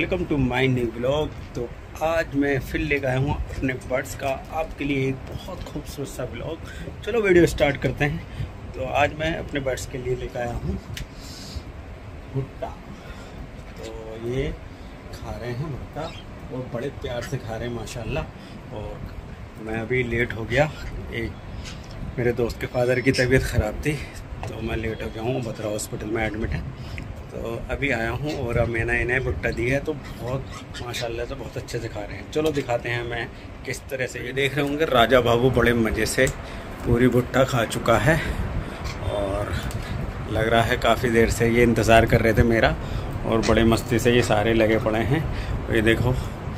Welcome to my new blog. तो आज मैं फिर लेकर आया हूँ अपने बर्ड्स का आपके लिए एक बहुत खूबसूरत सा ब्लॉग। चलो वीडियो स्टार्ट करते हैं। तो आज मैं अपने बर्ड्स के लिए लेकर आया हूँ भुट्टा। तो ये खा रहे हैं भुट्टा और बड़े प्यार से खा रहे हैं माशाल्लाह। और मैं अभी लेट हो गया, एक मेरे दोस्त के फादर की तबीयत ख़राब थी तो मैं लेट हो गया हूँ, बतरा हॉस्पिटल में एडमिट है। तो अभी आया हूँ और अब मैंने इन्हें भुट्टा दी है तो बहुत माशाल्लाह से बहुत अच्छे से खा रहे हैं। चलो दिखाते हैं मैं किस तरह से। ये देख रहे होंगे राजा बाबू बड़े मज़े से पूरी भुट्टा खा चुका है और लग रहा है काफ़ी देर से ये इंतज़ार कर रहे थे मेरा और बड़े मस्ती से ये सारे लगे पड़े हैं। ये देखो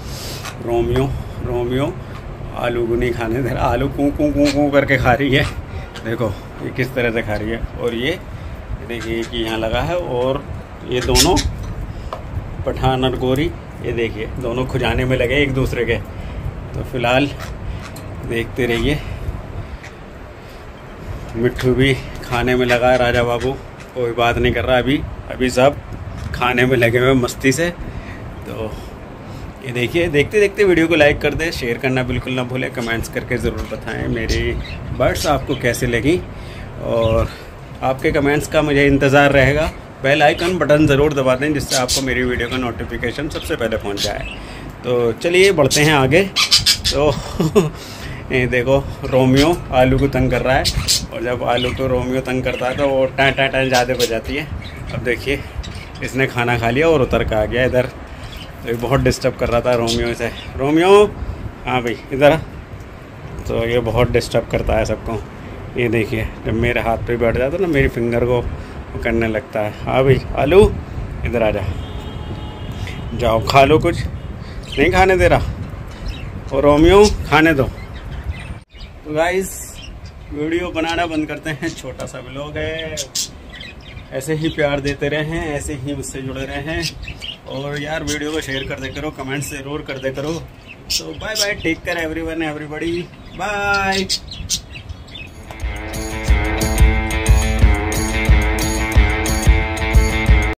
रोमियो आलू को नहीं खाने दे रहा, आलू कूँ कूँ कूँ कूँ करके खा रही है। देखो ये किस तरह से खा रही है। और ये देखिए कि यहाँ लगा है और ये दोनों पठान और गोरी ये देखिए दोनों खुजाने में लगे एक दूसरे के। तो फिलहाल देखते रहिए। मिट्ठू भी खाने में लगा है, राजा बाबू कोई बात नहीं कर रहा, अभी सब खाने में लगे हुए मस्ती से। तो ये देखिए, देखते देखते वीडियो को लाइक कर दे, शेयर करना बिल्कुल ना भूलें, कमेंट्स करके ज़रूर बताएं मेरी बर्ड्स आपको कैसे लगी। और आपके कमेंट्स का मुझे इंतज़ार रहेगा। बेल आइकन बटन ज़रूर दबा दें जिससे आपको मेरी वीडियो का नोटिफिकेशन सबसे पहले पहुंच जाए। तो चलिए बढ़ते हैं आगे। तो ये देखो रोमियो आलू को तंग कर रहा है और जब आलू को रोमियो तंग करता है तो वो टाँ टाँ टाँ ज़्यादा बजाती है। अब देखिए इसने खाना खा लिया और उतर के आ गया इधर। तो ये बहुत डिस्टर्ब कर रहा था रोमियो से। रोमियो हाँ भाई इधर आ। तो ये बहुत डिस्टर्ब करता है सबको। ये देखिए जब मेरे हाथ पे बैठ जाता है ना मेरी फिंगर को करने लगता है। हाँ भाई आलू इधर आ जा, जाओ खा लो, कुछ नहीं खाने दे रहा और रोमियो खाने दो। तो गाइस वीडियो बनाना बंद करते हैं, छोटा सा व्लॉग है। ऐसे ही प्यार देते रहें, ऐसे ही मुझसे जुड़े रहें और यार वीडियो को शेयर कर दे करो, कमेंट्स ज़रूर कर दे करो। तो bye bye, take care everyone everybody, bye.